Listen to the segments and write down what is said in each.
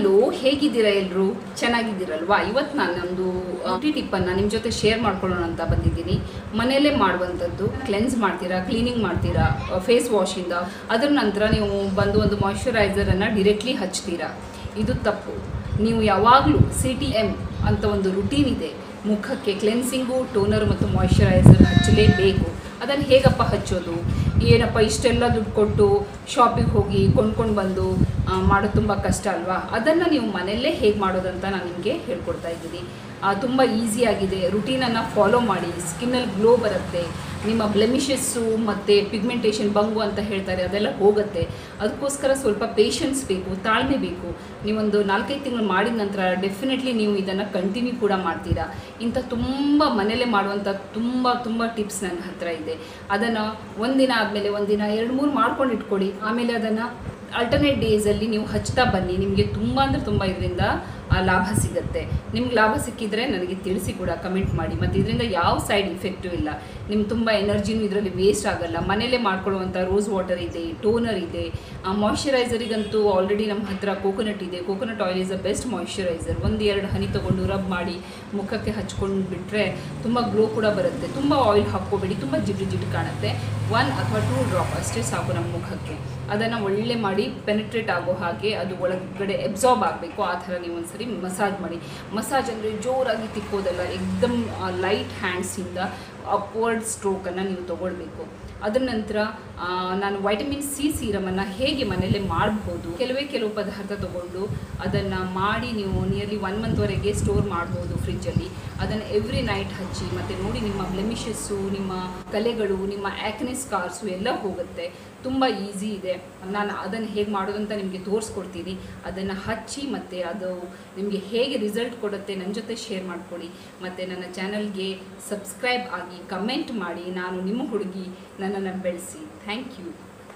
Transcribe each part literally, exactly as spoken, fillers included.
Hello, ಹೇಗಿದ್ದೀರಾ ಎಲ್ಲರೂ? ಚೆನ್ನಾಗಿದ್ದೀರಲ್ವಾ? ಇವತ್ತು ನಾನೊಂದು ಬ್ಯೂಟಿ ಟಿಪ್ಪನ್ನು ನಿಮ್ಮ ಜೊತೆ ಶೇರ್ ಮಾಡ್ಕೊಳ್ಳೋಣ ಅಂತ ಬಂದಿದ್ದೀನಿ. ಮನೆಯಲ್ಲೇ ಮಾಡುವಂಥದ್ದು. ಕ್ಲೆನ್ಸ್ ಮಾಡ್ತೀರಾ, ಕ್ಲೀನಿಂಗ್ ಮಾಡ್ತೀರಾ ಫೇಸ್ ವಾಶಿಂದ, ಅದರ ನಂತರ ನೀವು ಬಂದು ಒಂದು ಮಾಯ್ಶ್ಚರೈಸರನ್ನು ಡೈರೆಕ್ಟ್ಲಿ ಹಚ್ತೀರಾ. ಇದು ತಪ್ಪು. ನೀವು ಯಾವಾಗಲೂ ಸಿ ಟಿ ಎಮ್ ಅಂತ ಒಂದು ರುಟೀನ್ ಇದೆ. ಮುಖಕ್ಕೆ ಕ್ಲೆನ್ಸಿಂಗು, ಟೋನರ್ ಮತ್ತು ಮಾಯ್ಶ್ಚರೈಸರ್ ಹಚ್ಚಲೇಬೇಕು. ಅದನ್ನು ಹೇಗಪ್ಪ ಹಚ್ಚೋದು? ಏನಪ್ಪ ಇಷ್ಟೆಲ್ಲ ದುಡ್ಡು ಕೊಟ್ಟು ಶಾಪಿಗೆ ಹೋಗಿ ಕೊಂಡ್ಕೊಂಡು ಬಂದು ಮಾಡೋದು ತುಂಬ ಕಷ್ಟ ಅಲ್ವಾ? ಅದನ್ನು ನೀವು ಮನೆಯಲ್ಲೇ ಹೇಗೆ ಮಾಡೋದಂತ ನಾನು ನಿಮಗೆ ಹೇಳ್ಕೊಡ್ತಾ ಇದ್ದೀನಿ. ತುಂಬ ಈಸಿಯಾಗಿದೆ. ರುಟೀನನ್ನು ಫಾಲೋ ಮಾಡಿ, ಸ್ಕಿನ್ನಲ್ಲಿ ಗ್ಲೋ ಬರುತ್ತೆ. ನಿಮ್ಮ ಬ್ಲೆಮಿಷಸ್ಸು ಮತ್ತು ಪಿಗ್ಮೆಂಟೇಷನ್ ಬಂಗು ಅಂತ ಹೇಳ್ತಾರೆ, ಅದೆಲ್ಲ ಹೋಗುತ್ತೆ. ಅದಕ್ಕೋಸ್ಕರ ಸ್ವಲ್ಪ ಪೇಷನ್ಸ್ ಬೇಕು, ತಾಳ್ಮೆ ಬೇಕು. ನೀವೊಂದು ನಾಲ್ಕೈದು ತಿಂಗಳು ಮಾಡಿದ ನಂತರ ಡೆಫಿನೆಟ್ಲಿ ನೀವು ಇದನ್ನು ಕಂಟಿನ್ಯೂ ಕೂಡ ಮಾಡ್ತೀರಾ. ಇಂಥ ತುಂಬ ಮನೆಯಲ್ಲೇ ಮಾಡುವಂಥ ತುಂಬ ತುಂಬ ಟಿಪ್ಸ್ ನನ್ನ ಹತ್ರ ಇದೆ. ಅದನ್ನು ಒಂದಿನ ಆದಮೇಲೆ ಒಂದಿನ ಎರಡು ಮೂರು ಮಾಡ್ಕೊಂಡು ಇಟ್ಕೊಳ್ಳಿ. ಆಮೇಲೆ ಅದನ್ನು ಆಲ್ಟರ್ನೇಟ್ ಡೇಸಲ್ಲಿ ನೀವು ಹಚ್ತಾ ಬನ್ನಿ. ನಿಮಗೆ ತುಂಬ ಅಂದರೆ ತುಂಬ ಇದರಿಂದ ಲಾಭ ಸಿಗುತ್ತೆ. ನಿಮ್ಗೆ ಲಾಭ ಸಿಕ್ಕಿದರೆ ನನಗೆ ತಿಳಿಸಿ ಕೂಡ, ಕಮೆಂಟ್ ಮಾಡಿ. ಮತ್ತು ಇದರಿಂದ ಯಾವ ಸೈಡ್ ಇಫೆಕ್ಟು ಇಲ್ಲ. ನಿಮ್ಗೆ ತುಂಬ ಎನರ್ಜಿನೂ ಇದರಲ್ಲಿ ವೇಸ್ಟ್ ಆಗೋಲ್ಲ. ಮನೆಯಲ್ಲೇ ಮಾಡ್ಕೊಳ್ಳುವಂಥ ರೋಸ್ ವಾಟರ್ ಇದೆ, ಟೋನರ್ ಇದೆ. ಮಾಯ್ಶ್ಚರೈಸರಿಗಂತೂ ಆಲ್ರೆಡಿ ನಮ್ಮ ಹತ್ರ ಕೋಕೋನಟ್ ಇದೆ. Coconut oil is a best moisturiser. ಒಂದು ಎರಡು ಹನಿ ತೊಗೊಂಡು ರಬ್ ಮಾಡಿ ಮುಖಕ್ಕೆ ಹಚ್ಕೊಂಡು ಬಿಟ್ಟರೆ ತುಂಬ ಗ್ಲೋ ಕೂಡ ಬರುತ್ತೆ. ತುಂಬ ಆಯಿಲ್ ಹಾಕ್ಕೋಬೇಡಿ, ತುಂಬ ಜಿಡ್ಡು ಜಿಡ್ಡು ಕಾಣುತ್ತೆ. ಒನ್ ಅಥವಾ ಟೂ ಡ್ರಾಪ್ ಅಷ್ಟೇ ಸಾಕು ನಮ್ಮ ಮುಖಕ್ಕೆ. ಅದನ್ನು ಒಳ್ಳೆ ಮಾಡಿ ಪೆನೆಟ್ರೇಟ್ ಆಗೋ ಹಾಗೆ ಅದು ಒಳಗಡೆ ಎಬ್ಸಾರ್ಬ್ ಆಗಬೇಕು. ಆ ಥರ ನೀವು ಒಂದು ಸರಿ ಮಸಾಜ್ ಮಾಡಿ. ಮಸಾಜ್ ಅಂದರೆ ಜೋರಾಗಿ ತಿಕ್ಕೋದಲ್ಲ, ಎಕ್ದಮ್ ಲೈಟ್ ಹ್ಯಾಂಡ್ಸಿಂದ ಅಪ್ವರ್ಡ್ ಸ್ಟ್ರೋಕನ್ನು ನೀವು ತೊಗೊಳ್ಬೇಕು. ಅದರ ನಂತರ ನಾನು ವೈಟಮಿನ್ ಸಿ ಸೀರಮನ್ನು ಹೇಗೆ ಮನೆಯಲ್ಲೇ ಮಾಡ್ಬೋದು, ಕೆಲವೇ ಕೆಲವು ಪದಾರ್ಥ ತೊಗೊಂಡು ಅದನ್ನು ಮಾಡಿ ನೀವು ನಿಯರ್ಲಿ ಒನ್ ಮಂತ್ವರೆಗೆ ಸ್ಟೋರ್ ಮಾಡ್ಬೋದು ಫ್ರಿಜ್ಜಲ್ಲಿ. ಅದನ್ನು ಎವ್ರಿ ನೈಟ್ ಹಚ್ಚಿ. ಮತ್ತು ನೋಡಿ, ನಿಮ್ಮ ಬ್ಲೆಮಿಷಸ್ಸು, ನಿಮ್ಮ ಕಲೆಗಳು, ನಿಮ್ಮ ಆ್ಯಕ್ನೆ ಸ್ಕಾರ್ಸು ಎಲ್ಲ ಹೋಗುತ್ತೆ. ತುಂಬ ಈಸಿ ಇದೆ. ನಾನು ಅದನ್ನು ಹೇಗೆ ಮಾಡೋದು ಅಂತ ನಿಮಗೆ ತೋರಿಸ್ಕೊಡ್ತೀನಿ. ಅದನ್ನು ಹಚ್ಚಿ ಮತ್ತು ಅದು ನಿಮಗೆ ಹೇಗೆ ರಿಸಲ್ಟ್ ಕೊಡುತ್ತೆ ನನ್ನ ಜೊತೆ ಶೇರ್ ಮಾಡ್ಕೊಳ್ಳಿ. ಮತ್ತು ನನ್ನ ಚಾನಲ್ಗೆ ಸಬ್ಸ್ಕ್ರೈಬ್ ಆಗಿ, ಕಮೆಂಟ್ ಮಾಡಿ. ನಾನು ನಿಮ್ಮ ಹುಡುಗಿ, ನನ್ನನ್ನು ಬೆಳೆಸಿ. Thank you.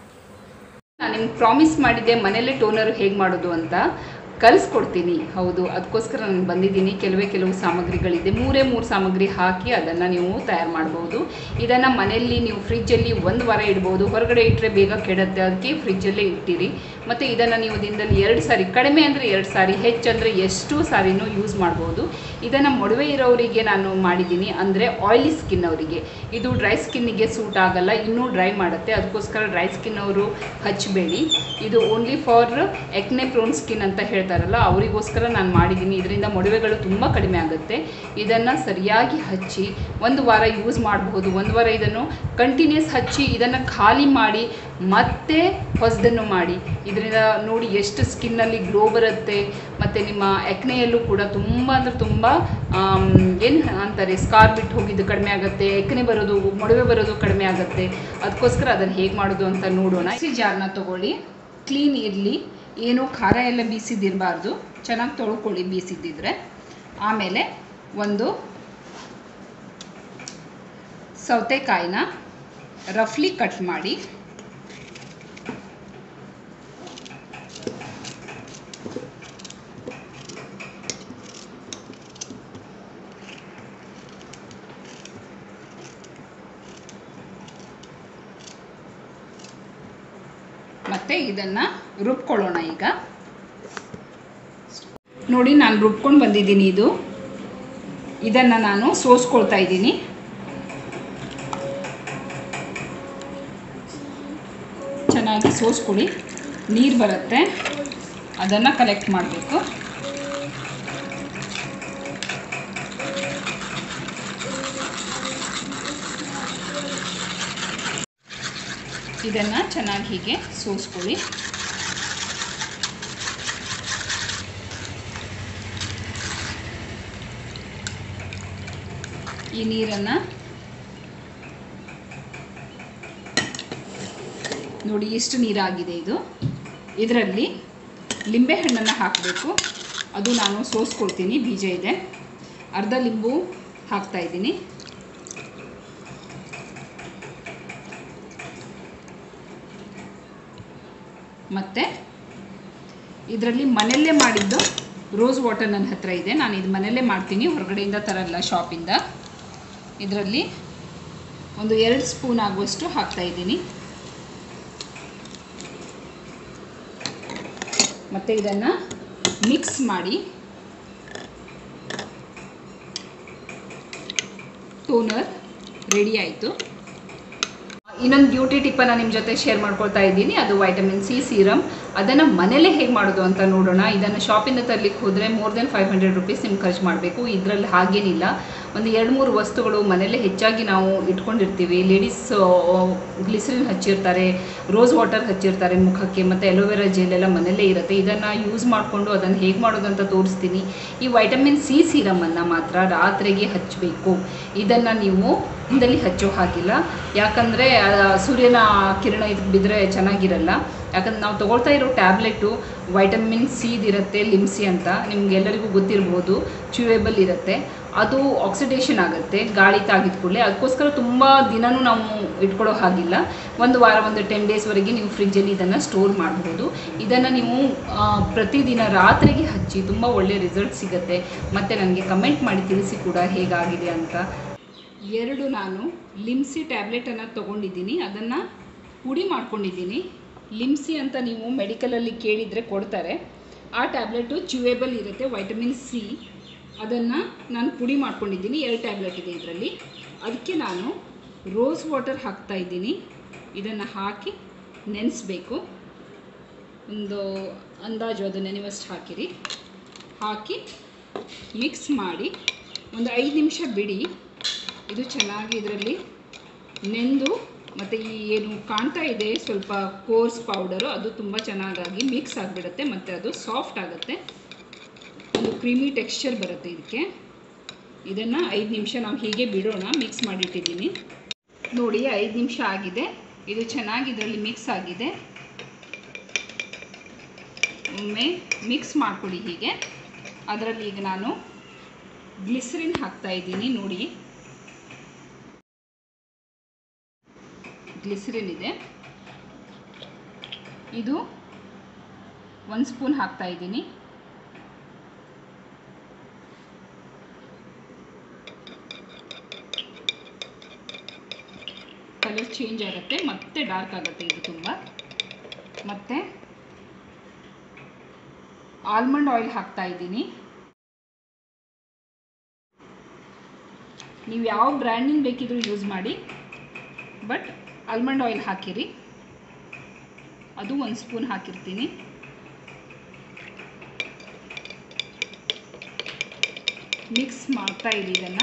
ನಾನು ನಿಮ್ಗೆ ಪ್ರಾಮಿಸ್ ಮಾಡಿದ್ದೆ ಮನೆಯಲ್ಲೇ ಟೋನರ್ ಹೇಗೆ ಮಾಡೋದು ಅಂತ ಕಲಿಸ್ಕೊಡ್ತೀನಿ. ಹೌದು, ಅದಕ್ಕೋಸ್ಕರ ನಾನು ಬಂದಿದ್ದೀನಿ. ಕೆಲವೇ ಕೆಲವು ಸಾಮಗ್ರಿಗಳಿದೆ. ಮೂರೇ ಮೂರು ಸಾಮಗ್ರಿ ಹಾಕಿ ಅದನ್ನು ನೀವು ತಯಾರು ಮಾಡ್ಬೋದು. ಇದನ್ನು ಮನೆಯಲ್ಲಿ ನೀವು ಫ್ರಿಜ್ಜಲ್ಲಿ ಒಂದು ವಾರ ಇಡ್ಬೋದು. ಹೊರಗಡೆ ಇಟ್ಟರೆ ಬೇಗ ಕೆಡುತ್ತೆ, ಅದಕ್ಕೆ ಫ್ರಿಜ್ಜಲ್ಲೇ ಇಟ್ಟಿರಿ. ಮತ್ತು ಇದನ್ನು ನೀವು ದಿನದಲ್ಲಿ ಎರಡು ಸಾರಿ, ಕಡಿಮೆ ಅಂದರೆ ಎರಡು ಸಾರಿ, ಹೆಚ್ಚಂದರೆ ಎಷ್ಟು ಸಾರಿನೂ ಯೂಸ್ ಮಾಡ್ಬೋದು. ಇದನ್ನು ಮೊಡವೆ ಇರೋರಿಗೆ ನಾನು ಮಾಡಿದ್ದೀನಿ, ಅಂದರೆ ಆಯಿಲಿ ಸ್ಕಿನ್ ಅವರಿಗೆ. ಇದು ಡ್ರೈ ಸ್ಕಿನ್ನಿಗೆ ಸೂಟ್ ಆಗಲ್ಲ, ಇನ್ನೂ ಡ್ರೈ ಮಾಡುತ್ತೆ. ಅದಕ್ಕೋಸ್ಕರ ಡ್ರೈ ಸ್ಕಿನ್ ಅವರು ಹಚ್ಚಬೇಡಿ. ಇದು only for acne prone skin ಅಂತ ಹೇಳ್ತಾರಲ್ಲ, ಅವರಿಗೋಸ್ಕರ ನಾನು ಮಾಡಿದ್ದೀನಿ. ಇದರಿಂದ ಮೊಡವೆಗಳು ತುಂಬ ಕಡಿಮೆ ಆಗುತ್ತೆ. ಇದನ್ನು ಸರಿಯಾಗಿ ಹಚ್ಚಿ ಒಂದು ವಾರ ಯೂಸ್ ಮಾಡಬಹುದು. ಒಂದು ವಾರ ಇದನ್ನು ಕಂಟಿನ್ಯೂಸ್ ಹಚ್ಚಿ ಇದನ್ನು ಖಾಲಿ ಮಾಡಿ ಮತ್ತೆ ಹೊಸದನ್ನು ಮಾಡಿ. ಇದರಿಂದ ನೋಡಿ ಎಷ್ಟು ಸ್ಕಿನ್ನಲ್ಲಿ ಗ್ಲೋ ಬರುತ್ತೆ. ಮತ್ತು ನಿಮ್ಮ ಎಕ್ನೆಯಲ್ಲೂ ಕೂಡ ತುಂಬ ಅಂದರೆ ತುಂಬ ಏನು ಅಂತಾರೆ, ಸ್ಕಾರ್ ಬಿಟ್ಟು ಹೋಗಿದ್ದು ಕಡಿಮೆ ಆಗುತ್ತೆ. ಎಕ್ನೆ ಬರೋದು, ಮೊಡವೆ ಬರೋದು ಕಡಿಮೆ ಆಗುತ್ತೆ. ಅದಕ್ಕೋಸ್ಕರ ಅದನ್ನು ಹೇಗೆ ಮಾಡೋದು ಅಂತ ನೋಡೋಣ. ಮಿಕ್ಸಿ ಜಾರ್ನ ತೊಗೊಳ್ಳಿ, ಕ್ಲೀನ್ ಇರಲಿ, ಏನೂ ಖಾರ ಎಲ್ಲ ಬೀಸಿದಿರಬಾರ್ದು. ಚೆನ್ನಾಗಿ ತೊಳ್ಕೊಳ್ಳಿ ಬೀಸಿದ್ದಿದ್ರೆ. ಆಮೇಲೆ ಒಂದು ಸೌತೆಕಾಯಿನ ರಫ್ಲಿ ಕಟ್ ಮಾಡಿ, ಮತ್ತು ಇದನ್ನು ರುಬ್ಕೊಳ್ಳೋಣ. ಈಗ ನೋಡಿ, ನಾನು ರುಬ್ಕೊಂಡು ಬಂದಿದ್ದೀನಿ. ಇದು ಇದನ್ನು ನಾನು ಸೋಸ್ಕೊಳ್ತಾ ಇದ್ದೀನಿ. ಚೆನ್ನಾಗಿ ಸೋಸ್ಕೊಳ್ಳಿ. ನೀರು ಬರುತ್ತೆ, ಅದನ್ನು ಕಲೆಕ್ಟ್ ಮಾಡಬೇಕು. ಇದನ್ನು ಚೆನ್ನಾಗಿ ಹೀಗೆ ಸೋಸ್ಕೊಳ್ಳಿ. ಈ ನೀರನ್ನು ನೋಡಿ ಎಷ್ಟು ನೀರಾಗಿದೆ ಇದು. ಇದರಲ್ಲಿ ಲಿಂಬೆಹಣ್ಣನ್ನು ಹಾಕಬೇಕು. ಅದು ನಾನು ಸೋಸ್ಕೊಳ್ತೀನಿ, ಬೀಜ ಇದೆ. ಅರ್ಧ ಲಿಂಬು ಹಾಕ್ತಾಯಿದ್ದೀನಿ. ಮತ್ತು ಇದರಲ್ಲಿ ಮನೆಯಲ್ಲೇ ಮಾಡಿದ್ದು ರೋಸ್ ವಾಟರ್ ನನ್ನ ಹತ್ರ ಇದೆ. ನಾನು ಇದು ಮನೆಯಲ್ಲೇ ಮಾಡ್ತೀನಿ, ಹೊರಗಡೆಯಿಂದ ತರಲ್ಲ, ಶಾಪಿಂದ. ಇದರಲ್ಲಿ ಒಂದು ಎರಡು ಸ್ಪೂನ್ ಆಗುವಷ್ಟು ಹಾಕ್ತಾಯಿದ್ದೀನಿ. ಮತ್ತು ಇದನ್ನು ಮಿಕ್ಸ್ ಮಾಡಿ ಟೋನರ್ ರೆಡಿ ಆಯಿತು. ಇನ್ನೊಂದು ಬ್ಯೂಟಿ ಟಿಪ್ಪನ್ನು ನಿಮ್ಮ ಜೊತೆ ಶೇರ್ ಮಾಡ್ಕೊಳ್ತಾ ಇದ್ದೀನಿ. ಅದು ವೈಟಮಿನ್ ಸಿ ಸೀರಮ್. ಅದನ್ನು ಮನೇಲೇ ಹೇಗೆ ಮಾಡೋದು ಅಂತ ನೋಡೋಣ. ಇದನ್ನು ಶಾಪಿಂದ ತರಲಿಕ್ಕೆ ಹೋದರೆ more than five hundred rupees ನಿಮ್ಗೆ ಖರ್ಚು ಮಾಡಬೇಕು. ಇದರಲ್ಲಿ ಹಾಗೇನಿಲ್ಲ, ಒಂದು ಎರಡು ಮೂರು ವಸ್ತುಗಳು ಮನೇಲೇ ಹೆಚ್ಚಾಗಿ ನಾವು ಇಟ್ಕೊಂಡಿರ್ತೀವಿ. ಲೇಡೀಸ್ ಗ್ಲಿಸರಿನ್ ಹಚ್ಚಿರ್ತಾರೆ, ರೋಸ್ ವಾಟರ್ ಹಚ್ಚಿರ್ತಾರೆ ಮುಖಕ್ಕೆ, ಮತ್ತು ಎಲೋವೆರಾ ಜೆಲ್ ಎಲ್ಲ ಮನೆಯಲ್ಲೇ ಇರುತ್ತೆ. ಇದನ್ನು ಯೂಸ್ ಮಾಡಿಕೊಂಡು ಅದನ್ನು ಹೇಗೆ ಮಾಡೋದು ಅಂತ ತೋರಿಸ್ತೀನಿ. ಈ ವೈಟಮಿನ್ ಸಿ ಸೀರಮನ್ನು ಮಾತ್ರ ರಾತ್ರಿಗೆ ಹಚ್ಚಬೇಕು. ಇದನ್ನು ನೀವು ಹಿಂದಲ್ಲಿ ಹಚ್ಚೋ ಹಾಗಿಲ್ಲ, ಯಾಕಂದರೆ ಸೂರ್ಯನ ಕಿರಣ ಇದಕ್ಕೆ ಬಿದ್ದರೆ ಚೆನ್ನಾಗಿರಲ್ಲ. ಯಾಕಂದ್ರೆ ನಾವು ತೊಗೊಳ್ತಾ ಇರೋ ಟ್ಯಾಬ್ಲೆಟು ವೈಟಮಿನ್ ಸಿದಿರುತ್ತೆ, ಲಿಮ್ಸಿ ಅಂತ ನಿಮಗೆಲ್ಲರಿಗೂ ಗೊತ್ತಿರ್ಬೋದು. ಚ್ಯೂಯೇಬಲ್ ಇರುತ್ತೆ, ಅದು ಆಕ್ಸಿಡೇಷನ್ ಆಗುತ್ತೆ ಗಾಳಿ ತಾಗಿದ ಕೂಡಲೇ. ಅದಕ್ಕೋಸ್ಕರ ತುಂಬ ದಿನವೂ ನಾವು ಇಟ್ಕೊಳ್ಳೋ ಹಾಗಿಲ್ಲ. ಒಂದು ವಾರ, ಒಂದು ಟೆನ್ ಡೇಸ್ವರೆಗೆ ನೀವು ಫ್ರಿಜ್ಜಲ್ಲಿ ಇದನ್ನು ಸ್ಟೋರ್ ಮಾಡ್ಬೋದು. ಇದನ್ನು ನೀವು ಪ್ರತಿದಿನ ರಾತ್ರಿಗೆ ಹಚ್ಚಿ ತುಂಬ ಒಳ್ಳೆಯ ರಿಸಲ್ಟ್ ಸಿಗುತ್ತೆ. ಮತ್ತು ನನಗೆ ಕಮೆಂಟ್ ಮಾಡಿ ತಿಳಿಸಿ ಕೂಡ ಹೇಗಾಗಿದೆ ಅಂತ. ಎರಡು ನಾನು ಲಿಮ್ಸಿ ಟ್ಯಾಬ್ಲೆಟನ್ನು ತೊಗೊಂಡಿದ್ದೀನಿ, ಅದನ್ನು ಪುಡಿ ಮಾಡ್ಕೊಂಡಿದ್ದೀನಿ. ಲಿಮ್ಸಿ ಅಂತ ನೀವು ಮೆಡಿಕಲಲ್ಲಿ ಕೇಳಿದರೆ ಕೊಡ್ತಾರೆ. ಆ ಟ್ಯಾಬ್ಲೆಟು ಚ್ಯೂಯೇಬಲ್ ಇರುತ್ತೆ, ವೈಟಮಿನ್ ಸಿ. ಅದನ್ನು ನಾನು ಪುಡಿ ಮಾಡ್ಕೊಂಡಿದ್ದೀನಿ. ಎರಡು ಟ್ಯಾಬ್ಲೆಟ್ ಇದೆ ಇದರಲ್ಲಿ. ಅದಕ್ಕೆ ನಾನು ರೋಸ್ ವಾಟರ್ ಹಾಕ್ತಾಯಿದ್ದೀನಿ. ಇದನ್ನು ಹಾಕಿ ನೆನೆಸಬೇಕು. ಒಂದು ಅಂದಾಜು ಅದು ನೆನೆವಷ್ಟು ಹಾಕಿರಿ. ಹಾಕಿ ಮಿಕ್ಸ್ ಮಾಡಿ ಒಂದು ಐದು ನಿಮಿಷ ಬಿಡಿ. ಇದು ಚೆನ್ನಾಗಿ ಇದರಲ್ಲಿ ನೆಂದು, ಮತ್ತು ಈ ಏನು ಕಾಣ್ತಾ ಇದೆ ಸ್ವಲ್ಪ ಕೋರ್ಸ್ ಪೌಡರು, ಅದು ತುಂಬ ಚೆನ್ನಾಗಿ ಮಿಕ್ಸ್ ಆಗಿಬಿಡುತ್ತೆ. ಮತ್ತು ಅದು ಸಾಫ್ಟ್ ಆಗುತ್ತೆ, ಒಂದು ಕ್ರೀಮಿ ಟೆಕ್ಸ್ಚರ್ ಬರುತ್ತೆ ಇದಕ್ಕೆ. ಇದನ್ನು ಐದು ನಿಮಿಷ ನಾವು ಹೀಗೆ ಬಿಡೋಣ. ಮಿಕ್ಸ್ ಮಾಡಿಟ್ಟಿದ್ದೀನಿ ನೋಡಿ, ಐದು ನಿಮಿಷ ಆಗಿದೆ. ಇದು ಚೆನ್ನಾಗಿ ಇದರಲ್ಲಿ ಮಿಕ್ಸ್ ಆಗಿದೆ. ಒಮ್ಮೆ ಮಿಕ್ಸ್ ಮಾಡಿಕೊಡಿ ಹೀಗೆ. ಅದರಲ್ಲಿ ಈಗ ನಾನು ಗ್ಲಿಸರಿನ್ ಹಾಕ್ತಾಯಿದ್ದೀನಿ ನೋಡಿ. ಗ್ಲಿಸರಿನ್ ಇದೆ, ಇದು ಒಂದು ಸ್ಪೂನ್ ಹಾಕ್ತಾಯಿದ್ದೀನಿ. ಕಲರ್ ಚೇಂಜ್ ಆಗುತ್ತೆ, ಮತ್ತೆ ಡಾರ್ಕ್ ಆಗುತ್ತೆ ಇದು ತುಂಬ. ಮತ್ತು ಆಲ್ಮಂಡ್ ಆಯಿಲ್ ಹಾಕ್ತಾಯಿದ್ದೀನಿ. ನೀವು ಯಾವ ಬ್ರ್ಯಾಂಡಿನ ಬೇಕಿದ್ರೂ ಯೂಸ್ ಮಾಡಿ, ಬಟ್ ಆಲ್ಮಂಡ್ ಆಯಿಲ್ ಹಾಕಿರಿ. ಅದು ಒಂದು ಸ್ಪೂನ್ ಹಾಕಿರ್ತೀನಿ. ಮಿಕ್ಸ್ ಮಾಡ್ತಾ ಇರಿ ಇದನ್ನು.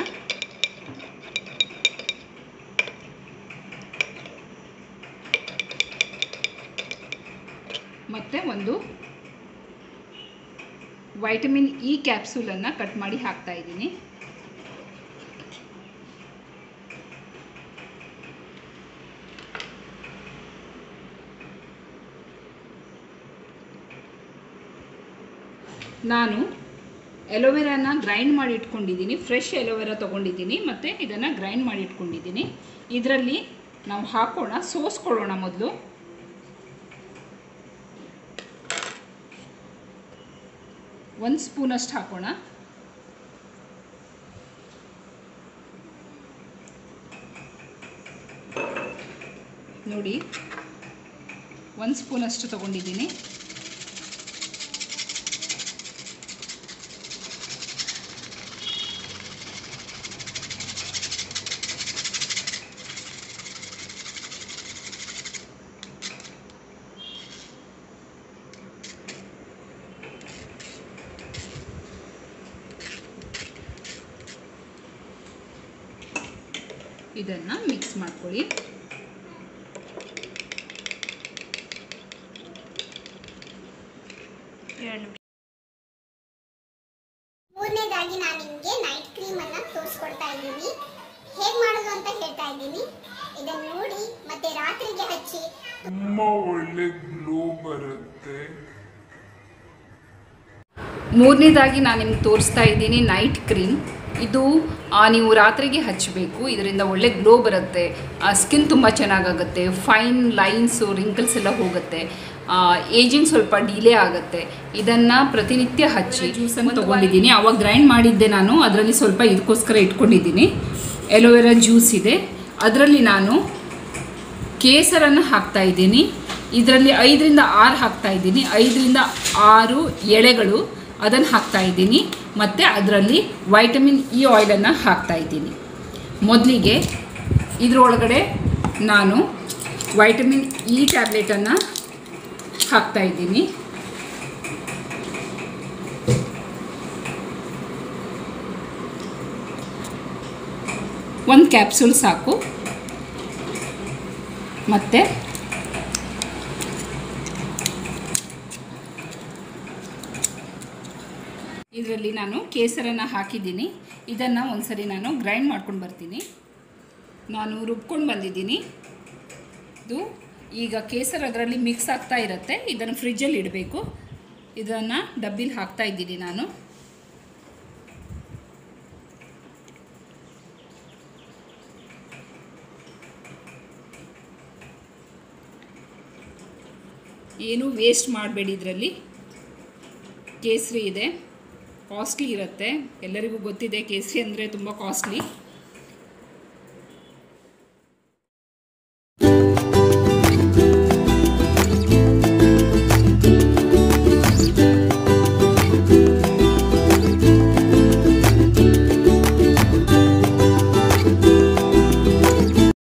ಮತ್ತು ಒಂದು ವೈಟಮಿನ್ ಇ ಕ್ಯಾಪ್ಸೂಲನ್ನು ಕಟ್ ಮಾಡಿ ಹಾಕ್ತಾ ಇದ್ದೀನಿ. ನಾನು ಎಲೋವೆರಾನ ಗ್ರೈಂಡ್ ಮಾಡಿ ಇಟ್ಕೊಂಡಿದ್ದೀನಿ. ಫ್ರೆಶ್ ಎಲೋವೆರಾ ತೊಗೊಂಡಿದ್ದೀನಿ, ಮತ್ತು ಇದನ್ನು ಗ್ರೈಂಡ್ ಮಾಡಿ ಇಟ್ಕೊಂಡಿದ್ದೀನಿ. ಇದರಲ್ಲಿ ನಾವು ಹಾಕೋಣ, ಸೋಸ್ಕೊಳ್ಳೋಣ. ಮೊದಲು ಒಂದು ಸ್ಪೂನಷ್ಟು ಹಾಕೋಣ. ನೋಡಿ, ಒಂದು ಸ್ಪೂನಷ್ಟು ತೊಗೊಂಡಿದ್ದೀನಿ. ಇದನ್ನು ಮಿಕ್ಸ್ ಮಾಡ್ಕೊಳ್ಳಿ. ಮೂರನೇದಾಗಿ ನಾನು ನಿಮಗೆ ನೈಟ್ ಕ್ರೀಮ್ ಅನ್ನ ತೋರಿಸ್ಕೊಡ್ತಾ ಇದ್ದೀನಿ. ಹೇಗೆ ಮಾಡೋದು ಅಂತ ಹೇಳ್ತಾ ಇದ್ದೀನಿ. ಇದನ್ನು ನೋಡಿ ಮತ್ತೆ ರಾತ್ರಿಗೆ ಹಚ್ಚಿ ತುಂಬಾ ಒಳ್ಳೆ ಗ್ಲೋ ಬರುತ್ತೆ. ಮೂರನೇದಾಗಿ ನಾನು ನಿಮ್ಗೆ ತೋರಿಸ್ತಾ ಇದ್ದೀನಿ ನೈಟ್ ಕ್ರೀಮ್. ಇದು ನೀವು ರಾತ್ರಿಗೆ ಹಚ್ಚಬೇಕು. ಇದರಿಂದ ಒಳ್ಳೆ ಗ್ಲೋ ಬರುತ್ತೆ, ಸ್ಕಿನ್ ತುಂಬ ಚೆನ್ನಾಗಾಗುತ್ತೆ, ಫೈನ್ ಲೈನ್ಸು ರಿಂಕಲ್ಸ್ ಎಲ್ಲ ಹೋಗುತ್ತೆ, ಏಜಿಂಗ್ ಸ್ವಲ್ಪ ಡಿಲೇ ಆಗುತ್ತೆ. ಇದನ್ನು ಪ್ರತಿನಿತ್ಯ ಹಚ್ಚಿ. ಜ್ಯೂಸನ್ನು ತೊಗೊಂಡಿದ್ದೀನಿ, ಆವಾಗ ಗ್ರೈಂಡ್ ಮಾಡಿದ್ದೆ ನಾನು. ಅದರಲ್ಲಿ ಸ್ವಲ್ಪ ಇದಕ್ಕೋಸ್ಕರ ಇಟ್ಕೊಂಡಿದ್ದೀನಿ. ಎಲೋವೆರಾ ಜ್ಯೂಸ್ ಇದೆ, ಅದರಲ್ಲಿ ನಾನು ಕೇಸರನ್ನು ಹಾಕ್ತಾಯಿದ್ದೀನಿ. ಇದರಲ್ಲಿ ಐದರಿಂದ ಆರು ಹಾಕ್ತಾ ಇದ್ದೀನಿ, ಐದರಿಂದ ಆರು ಎಳೆಗಳು ಅದನ್ನು ಹಾಕ್ತಾ ಇದ್ದೀನಿ. ಮತ್ತು ಅದರಲ್ಲಿ ವೈಟಮಿನ್ ಇ ಆಯಿಲನ್ನು ಹಾಕ್ತಾ ಇದ್ದೀನಿ. ಮೊದಲಿಗೆ ಇದರೊಳಗಡೆ ನಾನು ವೈಟಮಿನ್ ಇ ಟ್ಯಾಬ್ಲೆಟನ್ನು ಹಾಕ್ತಾ ಇದ್ದೀನಿ. ಒಂದು ಕ್ಯಾಪ್ಸೂಲ್ ಸಾಕು. ಮತ್ತು ಇದರಲ್ಲಿ ನಾನು ಕೇಸರನ್ನು ಹಾಕಿದ್ದೀನಿ. ಇದನ್ನು ಒಂದ್ಸರಿ ನಾನು ಗ್ರೈಂಡ್ ಮಾಡ್ಕೊಂಡು ಬರ್ತೀನಿ. ನಾನು ರುಬ್ಕೊಂಡು ಬಂದಿದ್ದೀನಿ. ಇದು ಈಗ ಕೇಸರ ಅದರಲ್ಲಿ ಮಿಕ್ಸ್ ಆಗ್ತಾ ಇರುತ್ತೆ. ಇದನ್ನು ಫ್ರಿಜ್ಜಲ್ಲಿ ಇಡಬೇಕು. ಇದನ್ನು ಡಬ್ಬಿಲಿ ಹಾಕ್ತಾ ಇದ್ದೀನಿ ನಾನು. ಏನು ವೇಸ್ಟ್ ಮಾಡಬೇಡಿ. ಇದರಲ್ಲಿ ಕೇಸರಿ ಇದೆ, ಕಾಸ್ಟ್ಲಿ ಇರುತ್ತೆ, ಎಲ್ಲರಿಗೂ ಗೊತ್ತಿದೆ ಕೇಸರಿ ಅಂದರೆ ತುಂಬ ಕಾಸ್ಟ್ಲಿ.